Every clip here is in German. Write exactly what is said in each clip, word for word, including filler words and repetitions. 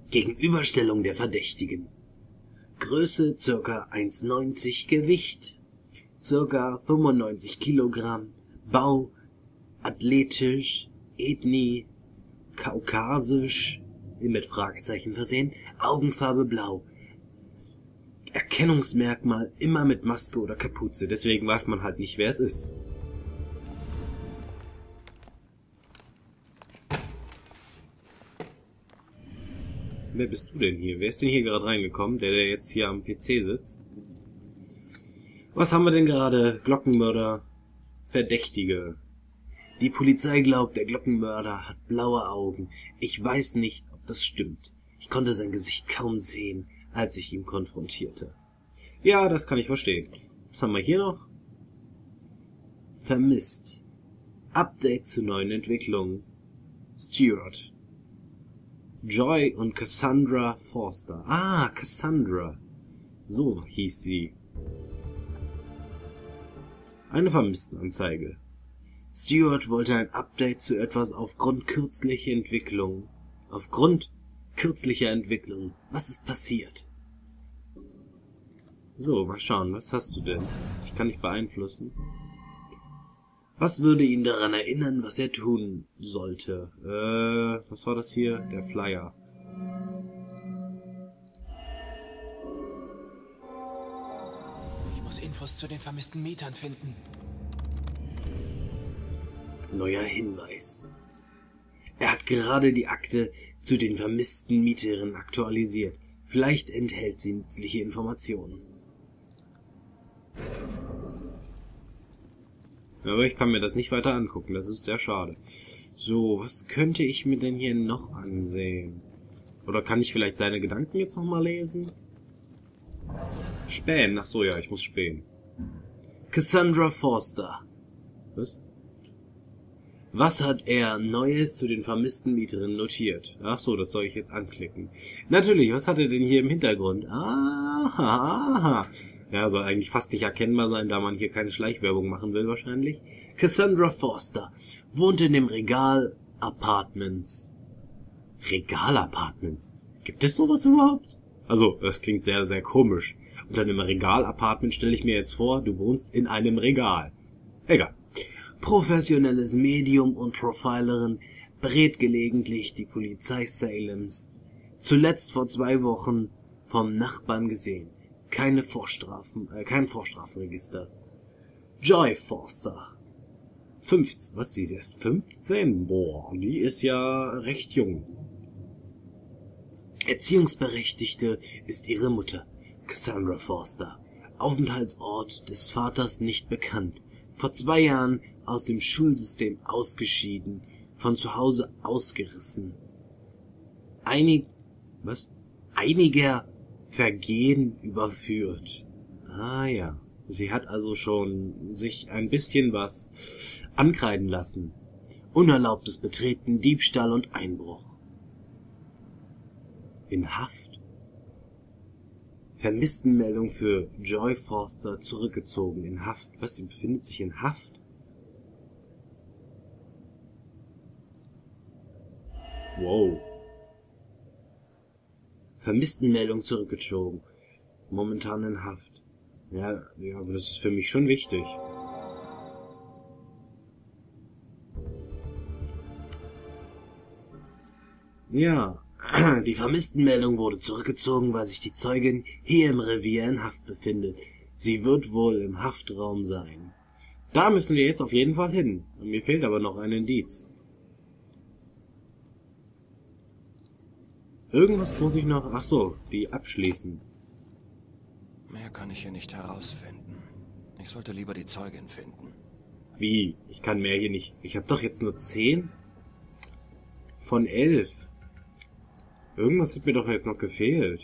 Gegenüberstellung der Verdächtigen. Größe ca. eins neunzig, Gewicht ca. fünfundneunzig Kilogramm, Bau athletisch, Ethnie kaukasisch, mit Fragezeichen versehen, Augenfarbe blau. Erkennungsmerkmal immer mit Maske oder Kapuze, deswegen weiß man halt nicht, wer es ist. Wer bist du denn hier? Wer ist denn hier gerade reingekommen, der, der jetzt hier am P C sitzt? Was haben wir denn gerade? Glockenmörder, Verdächtige. Die Polizei glaubt, der Glockenmörder hat blaue Augen. Ich weiß nicht, ob das stimmt. Ich konnte sein Gesicht kaum sehen, als ich ihn konfrontierte. Ja, das kann ich verstehen. Was haben wir hier noch? Vermisst. Update zu neuen Entwicklungen. Stuart. Joy und Cassandra Forster. Ah, Cassandra. So hieß sie. Eine Vermisstenanzeige. Stuart wollte ein Update zu etwas aufgrund kürzlicher Entwicklung. Aufgrund kürzlicher Entwicklung. Was ist passiert? So, mal schauen, was hast du denn? Ich kann dich beeinflussen. Was würde ihn daran erinnern, was er tun sollte? Äh, was war das hier? Der Flyer. Ich muss Infos zu den vermissten Mietern finden. Neuer Hinweis. Er hat gerade die Akte zu den vermissten Mieterinnen aktualisiert. Vielleicht enthält sie nützliche Informationen. Aber ich kann mir das nicht weiter angucken, das ist sehr schade. So, was könnte ich mir denn hier noch ansehen? Oder kann ich vielleicht seine Gedanken jetzt nochmal lesen? Spähen, ach so, ja, ich muss spähen. Cassandra Forster. Was? Was hat er Neues zu den vermissten Mieterinnen notiert? Ach so, das soll ich jetzt anklicken. Natürlich, was hat er denn hier im Hintergrund? Ah, aha. Ja, soll eigentlich fast nicht erkennbar sein, da man hier keine Schleichwerbung machen will wahrscheinlich. Cassandra Forster wohnt in dem Regal Apartments. Regal Apartments? Gibt es sowas überhaupt? Also, das klingt sehr, sehr komisch. Unter einem Regal Apartment stelle ich mir jetzt vor, du wohnst in einem Regal. Egal. Professionelles Medium und Profilerin, berät gelegentlich die Polizei Salems. Zuletzt vor zwei Wochen vom Nachbarn gesehen. Keine Vorstrafen, äh, kein Vorstrafenregister. Joy Forster. fünfzehn, was, die ist erst fünfzehn? Boah, die ist ja recht jung. Erziehungsberechtigte ist ihre Mutter, Cassandra Forster. Aufenthaltsort des Vaters nicht bekannt. Vor zwei Jahren aus dem Schulsystem ausgeschieden, von zu Hause ausgerissen. Einig, was? Einiger Vergehen überführt. Ah ja, sie hat also schon sich ein bisschen was ankreiden lassen. Unerlaubtes Betreten, Diebstahl und Einbruch. In Haft. Vermisstenmeldung für Joy Forster zurückgezogen. In Haft. Was, sie befindet sich in Haft? Wow. Vermisstenmeldung zurückgezogen. Momentan in Haft. Ja, ja, aber das ist für mich schon wichtig. Ja, die Vermisstenmeldung wurde zurückgezogen, weil sich die Zeugin hier im Revier in Haft befindet. Sie wird wohl im Haftraum sein. Da müssen wir jetzt auf jeden Fall hin. Mir fehlt aber noch ein Indiz. Irgendwas muss ich noch... Ach so, die abschließen. Mehr kann ich hier nicht herausfinden. Ich sollte lieber die Zeugin finden. Wie? Ich kann mehr hier nicht... Ich habe doch jetzt nur zehn? Von elf. Irgendwas hat mir doch jetzt noch gefehlt.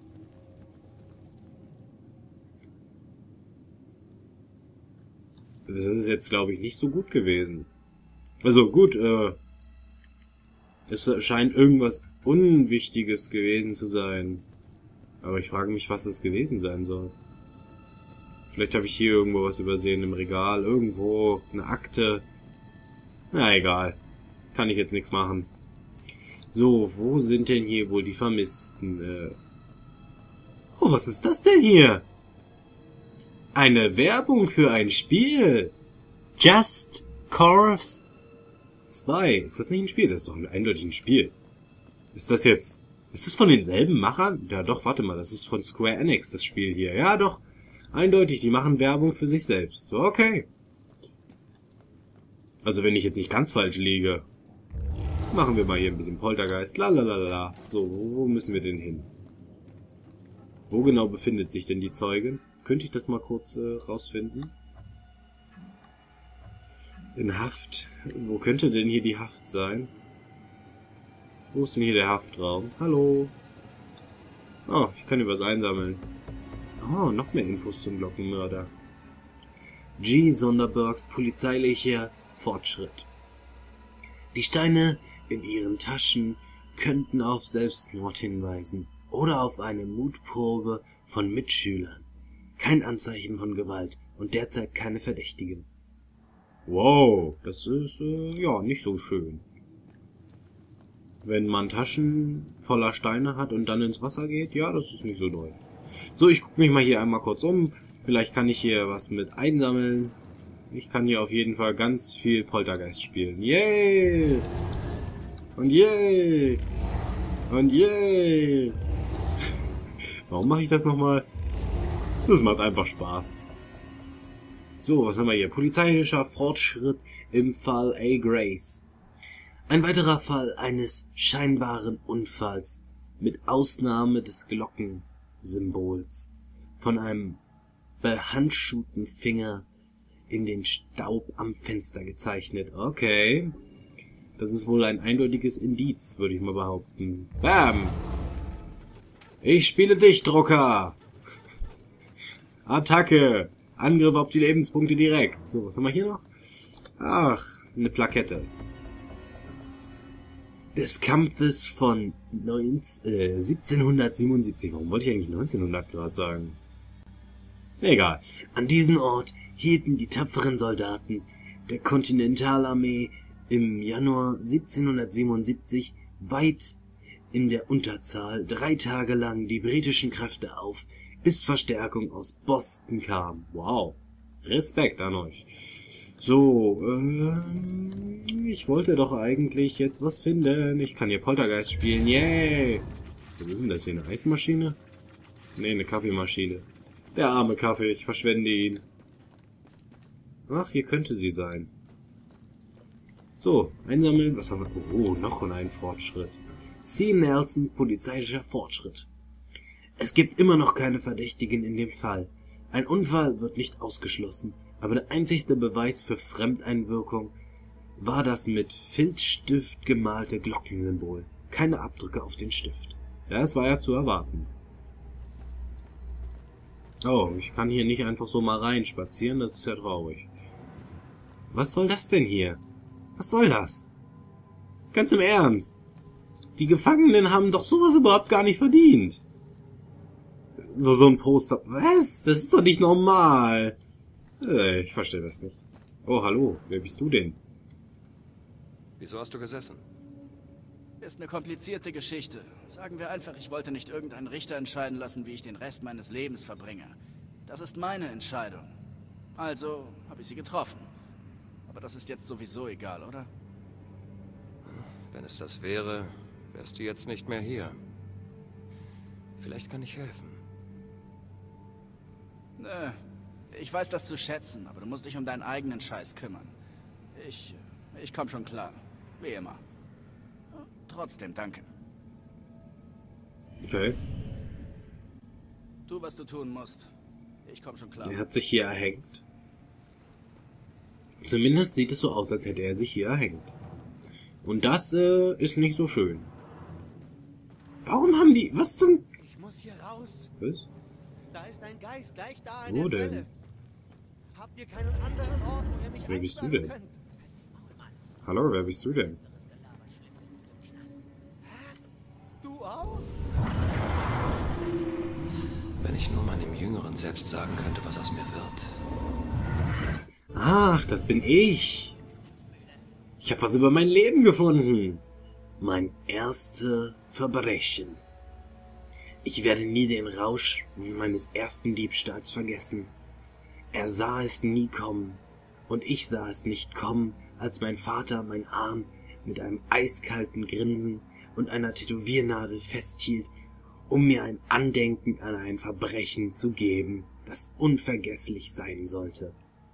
Das ist jetzt, glaube ich, nicht so gut gewesen. Also gut, äh... es scheint irgendwas Unwichtiges gewesen zu sein. Aber ich frage mich, was es gewesen sein soll. Vielleicht habe ich hier irgendwo was übersehen im Regal. Irgendwo eine Akte. Na egal. Kann ich jetzt nichts machen. So, wo sind denn hier wohl die Vermissten? Äh oh, was ist das denn hier? Eine Werbung für ein Spiel. Just Cause zwei. Ist das nicht ein Spiel? Das ist doch eindeutig ein Spiel. Ist das jetzt... Ist das von denselben Machern? Ja doch, warte mal, das ist von Square Enix, das Spiel hier. Ja doch, eindeutig, die machen Werbung für sich selbst. Okay. Also wenn ich jetzt nicht ganz falsch liege. Machen wir mal hier ein bisschen Poltergeist. Lalalala. So, wo müssen wir denn hin? Wo genau befindet sich denn die Zeugin? Könnte ich das mal kurz äh, rausfinden? In Haft. Wo könnte denn hier die Haft sein? Wo ist denn hier der Haftraum? Hallo? Oh, ich kann übers Einsammeln. Oh, noch mehr Infos zum Glockenmörder. G. Sonderbergs polizeilicher Fortschritt. Die Steine in ihren Taschen könnten auf Selbstmord hinweisen oder auf eine Mutprobe von Mitschülern. Kein Anzeichen von Gewalt und derzeit keine Verdächtigen. Wow, das ist, äh, ja, nicht so schön. Wenn man Taschen voller Steine hat und dann ins Wasser geht, ja, das ist nicht so doll. So, ich gucke mich mal hier einmal kurz um. Vielleicht kann ich hier was mit einsammeln. Ich kann hier auf jeden Fall ganz viel Poltergeist spielen. Yay! Und yay! Und yay! Warum mache ich das nochmal? Das macht einfach Spaß. So, was haben wir hier? Polizeilicher Fortschritt im Fall A. Grace. Ein weiterer Fall eines scheinbaren Unfalls mit Ausnahme des Glockensymbols von einem behandschuhten Finger in den Staub am Fenster gezeichnet. Okay. Das ist wohl ein eindeutiges Indiz, würde ich mal behaupten. Bam! Ich spiele dich, Drucker! Attacke! Angriff auf die Lebenspunkte direkt. So, was haben wir hier noch? Ach, eine Plakette. Des Kampfes von neunzehn, äh, siebzehnhundertsiebenundsiebzig. Warum wollte ich eigentlich neunzehnhundert gerade sagen? Egal. An diesem Ort hielten die tapferen Soldaten der Kontinentalarmee im Januar siebzehnhundertsiebenundsiebzig weit in der Unterzahl drei Tage lang die britischen Kräfte auf, bis Verstärkung aus Boston kam. Wow. Respekt an euch. So, ähm, ich wollte doch eigentlich jetzt was finden. Ich kann hier Poltergeist spielen. Yay! Was ist denn das hier? Eine Eismaschine? Ne, eine Kaffeemaschine. Der arme Kaffee, ich verschwende ihn. Ach, hier könnte sie sein. So, einsammeln. Was haben wir? Oh, noch ein Fortschritt. C. Nelson, polizeilicher Fortschritt. Es gibt immer noch keine Verdächtigen in dem Fall. Ein Unfall wird nicht ausgeschlossen, aber der einzigste Beweis für Fremdeinwirkung war das mit Filzstift gemalte Glockensymbol. Keine Abdrücke auf den Stift. Ja, es war ja zu erwarten. Oh, ich kann hier nicht einfach so mal reinspazieren, das ist ja traurig. Was soll das denn hier? Was soll das? Ganz im Ernst. Die Gefangenen haben doch sowas überhaupt gar nicht verdient. So, so ein Poster. Was? Das ist doch nicht normal. Äh, ich verstehe das nicht. Oh, hallo. Wer bist du denn? Wieso hast du gesessen? Ist eine komplizierte Geschichte. Sagen wir einfach, ich wollte nicht irgendeinen Richter entscheiden lassen, wie ich den Rest meines Lebens verbringe. Das ist meine Entscheidung. Also habe ich sie getroffen. Aber das ist jetzt sowieso egal, oder? Wenn es das wäre, wärst du jetzt nicht mehr hier. Vielleicht kann ich helfen. Nö, ich weiß das zu schätzen, aber du musst dich um deinen eigenen Scheiß kümmern. Ich, ich komm schon klar. Wie immer. Trotzdem, danke. Okay. Tu, was du tun musst. Ich komm schon klar. Er hat sich hier erhängt. Zumindest sieht es so aus, als hätte er sich hier erhängt. Und das äh, ist nicht so schön. Warum haben die... Was zum... Ich muss hier raus. Was? Da ist ein Geist gleich da in Wo der denn? Zelle. Habt ihr keinen anderen Ort, wo ihr mich Wer bist du einsperren denn? könnt? Hallo, wer bist du denn? Du auch? Wenn ich nur meinem Jüngeren selbst sagen könnte, was aus mir wird. Ach, das bin ich. Ich habe was über mein Leben gefunden. Mein erstes Verbrechen. Ich werde nie den Rausch meines ersten Diebstahls vergessen. Er sah es nie kommen, und ich sah es nicht kommen, als mein Vater meinen Arm mit einem eiskalten Grinsen und einer Tätowiernadel festhielt, um mir ein Andenken an ein Verbrechen zu geben, das unvergesslich sein sollte.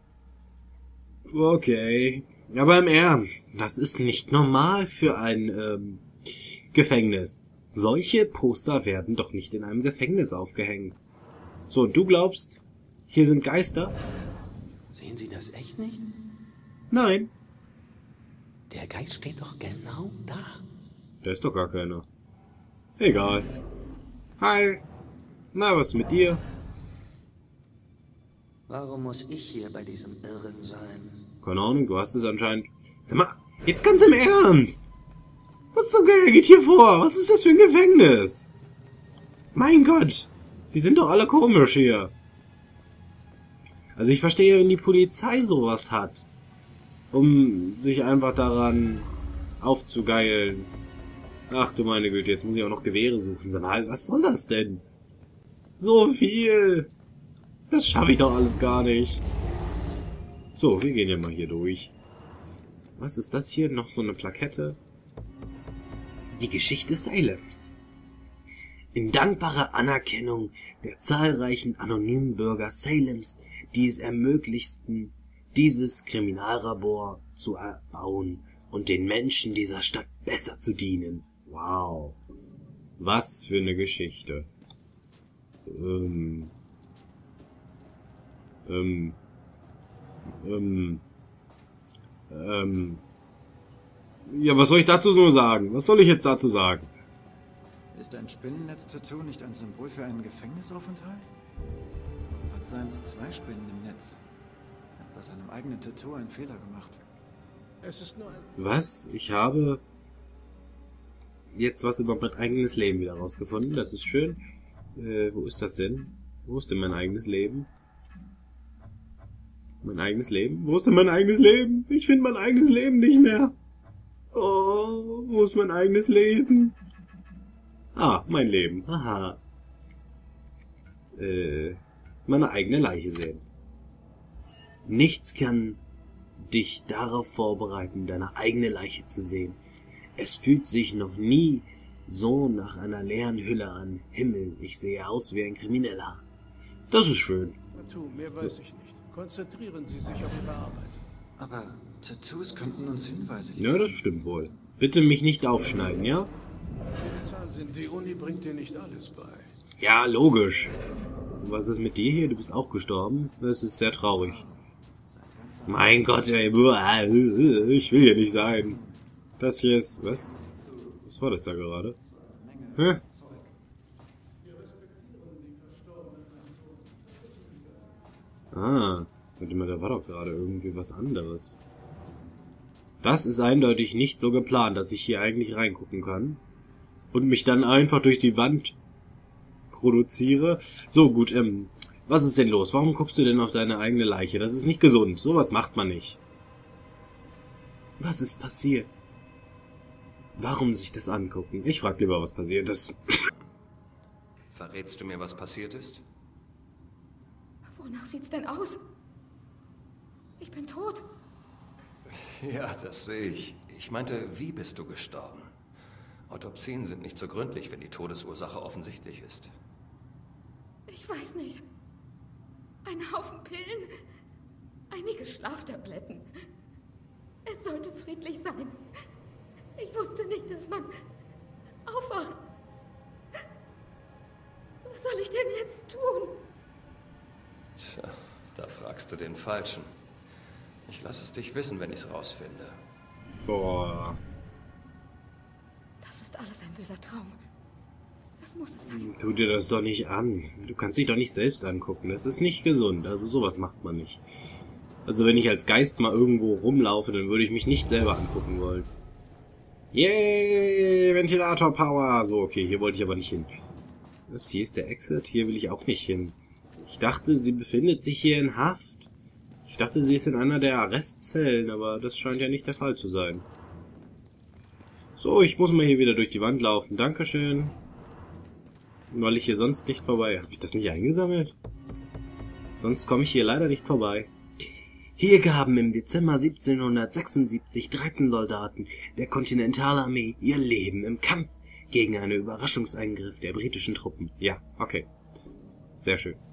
Okay, aber im Ernst, das ist nicht normal für ein ähm, Gefängnis. Solche Poster werden doch nicht in einem Gefängnis aufgehängt. So, und du glaubst, hier sind Geister? Sehen Sie das echt nicht? Nein. Der Geist steht doch genau da. Da ist doch gar keiner. Egal. Hi. Na, was ist mit dir? Warum muss ich hier bei diesem Irren sein? Keine Ahnung, du hast es anscheinend... Sag mal, jetzt ganz im Ernst! Was zum Geier geht hier vor? Was ist das für ein Gefängnis? Mein Gott! Die sind doch alle komisch hier. Also ich verstehe, wenn die Polizei sowas hat, um sich einfach daran aufzugeilen. Ach du meine Güte, jetzt muss ich auch noch Gewehre suchen. Sag mal, was soll das denn? So viel! Das schaffe ich doch alles gar nicht. So, wir gehen ja mal hier durch. Was ist das hier? Noch so eine Plakette? Die Geschichte Salems. In dankbarer Anerkennung der zahlreichen anonymen Bürger Salems, die es ermöglichten, dieses Kriminallabor zu erbauen und den Menschen dieser Stadt besser zu dienen. Wow. Was für eine Geschichte. Ähm... Ähm... Ähm... Ähm... Ja, was soll ich dazu nur sagen? Was soll ich jetzt dazu sagen? Ist ein Spinnennetz-Tattoo nicht ein Symbol für einen Gefängnisaufenthalt? Warum hat Seins zwei Spinnen im Netz? Er hat bei seinem eigenen Tattoo einen Fehler gemacht. Es ist nur ein... Was? Ich habe jetzt was über mein eigenes Leben wieder rausgefunden. Das ist schön. Äh, wo ist das denn? Wo ist denn mein eigenes Leben? Mein eigenes Leben? Wo ist denn mein eigenes Leben? Ich finde mein eigenes Leben nicht mehr. Oh, wo ist mein eigenes Leben? Ah, mein Leben. Haha. Äh, meine eigene Leiche sehen. Nichts kann dich darauf vorbereiten, deine eigene Leiche zu sehen. Es fühlt sich noch nie so nach einer leeren Hülle an. Himmel, ich sehe aus wie ein Krimineller. Das ist schön. Tattoo, mehr weiß ich nicht. Konzentrieren Sie sich auf Ihre Arbeit. Aber Tattoos könnten uns Hinweise Ja, das stimmt wohl. Bitte mich nicht aufschneiden, ja? Die Zahlen sind, die Uni bringt dir nicht alles bei. Ja, logisch. Und was ist mit dir hier? Du bist auch gestorben? Das ist sehr traurig. Mein Gott, ey. Ich will hier nicht sein. Das hier ist... Was? Was war das da gerade? Hä? Ah, warte mal, da war doch gerade irgendwie was anderes. Das ist eindeutig nicht so geplant, dass ich hier eigentlich reingucken kann. Und mich dann einfach durch die Wand produziere. So, gut, ähm, was ist denn los? Warum guckst du denn auf deine eigene Leiche? Das ist nicht gesund. Sowas macht man nicht. Was ist passiert? Warum sich das angucken? Ich frag lieber, was passiert ist. Verrätst du mir, was passiert ist? Wonach sieht's denn aus? Ich bin tot. Ja, das sehe ich. Ich meinte, wie bist du gestorben? Autopsien sind nicht so gründlich, wenn die Todesursache offensichtlich ist. Ich weiß nicht. Ein Haufen Pillen, einige Schlaftabletten. Es sollte friedlich sein. Ich wusste nicht, dass man aufwacht. Was soll ich denn jetzt tun? Tja, da fragst du den Falschen. Ich lasse es dich wissen, wenn ich es rausfinde. Boah. Das ist alles ein böser Traum. Das muss es sein. Tu dir das doch nicht an. Du kannst dich doch nicht selbst angucken. Das ist nicht gesund. Also sowas macht man nicht. Also wenn ich als Geist mal irgendwo rumlaufe, dann würde ich mich nicht selber angucken wollen. Yay, Ventilator Power. So, okay, hier wollte ich aber nicht hin. Was, hier ist der Exit? Hier will ich auch nicht hin. Ich dachte, sie befindet sich hier in Haft. Ich dachte, sie ist in einer der Arrestzellen, aber das scheint ja nicht der Fall zu sein. So, ich muss mal hier wieder durch die Wand laufen. Dankeschön. Weil ich hier sonst nicht vorbei... Hab ich das nicht eingesammelt? Sonst komme ich hier leider nicht vorbei. Hier gaben im Dezember siebzehnhundertsechsundsiebzig dreizehn Soldaten der Kontinentalarmee ihr Leben im Kampf gegen einen Überraschungseingriff der britischen Truppen. Ja, okay. Sehr schön.